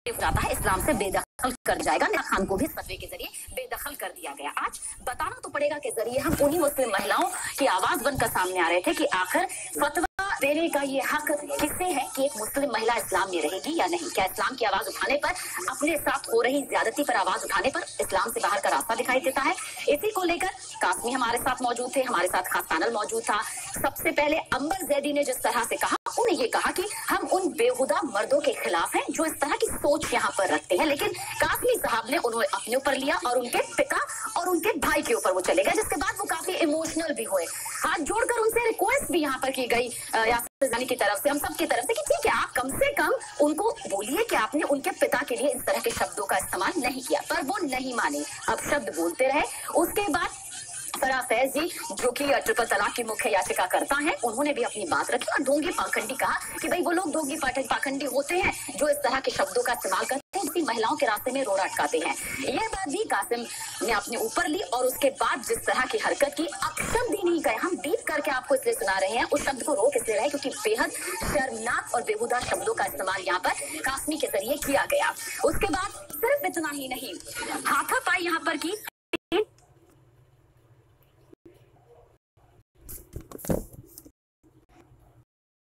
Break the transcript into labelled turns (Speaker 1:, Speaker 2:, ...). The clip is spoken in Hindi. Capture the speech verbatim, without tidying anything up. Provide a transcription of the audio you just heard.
Speaker 1: जाता है, इस्लाम से बेदखल कर जाएगा। निदा खान को भी फतवे के जरिए बेदखल कर दिया गया। आज बताना तो पड़ेगा के जरिए हम उन्हीं मुस्लिम महिलाओं की आवाज बनकर सामने आ रहे थे कि आखिर फतवा देने का ये हक किससे है कि एक मुस्लिम महिला इस्लाम में रहेगी या नहीं। क्या इस्लाम की आवाज उठाने पर, अपने साथ हो रही ज्यादती पर आवाज उठाने पर इस्लाम से बाहर का रास्ता दिखाई देता है? इसी को लेकर कासमी हमारे साथ मौजूद थे, हमारे साथ खास पैनल मौजूद था। सबसे पहले अंबर जैदी ने जिस तरह से कहा, उन्हें ये कहा कि हम उन बेहुदा मर्दों के खिलाफ हैं जो इस तरह की सोच यहाँ पर रखते हैं, लेकिन कासमी साहब ने उन्हें अपने ऊपर लिया और उनके पिता और उनके भाई के ऊपर वो चले गए, जिसके बाद वो काफी इमोशनल भी हुए। हाथ जोड़कर उनसे रिक्वेस्ट भी यहाँ पर की गई यासिर रज़ानी की तरफ से, हम सब की तरफ से, कि ठीक है आप कम से कम उनको बोलिए कि आपने उनके पिता के लिए इस तरह के शब्दों का इस्तेमाल नहीं किया, पर वो नहीं माने, अब शब्द बोलते रहे। उसके बाद फराह फैज जी, जो कि ट्रिपल तलाक की मुख्य याचिका करता है, उन्होंने भी अपनी बात रखी और ढोंगी पाखंडी कहा कि भाई वो लोग ढोंगी पाखंडी होते हैं जो इस तरह के शब्दों का इस्तेमाल करते हैं, महिलाओं के रास्ते में रोड़ा अटकाते हैं। यह बात भी कासिम ने अपने ऊपर ली और उसके बाद जिस तरह की हरकत की, अब शब्द ही नहीं गए, हम बीप करके आपको इसलिए सुना रहे हैं, उस शब्द को रोक इसलिए रहे क्योंकि बेहद शर्मनाक और बेहुदा शब्दों का इस्तेमाल यहाँ पर कासमी के जरिए किया गया। उसके बाद सिर्फ इतना ही नहीं, हाथापाई यहाँ पर की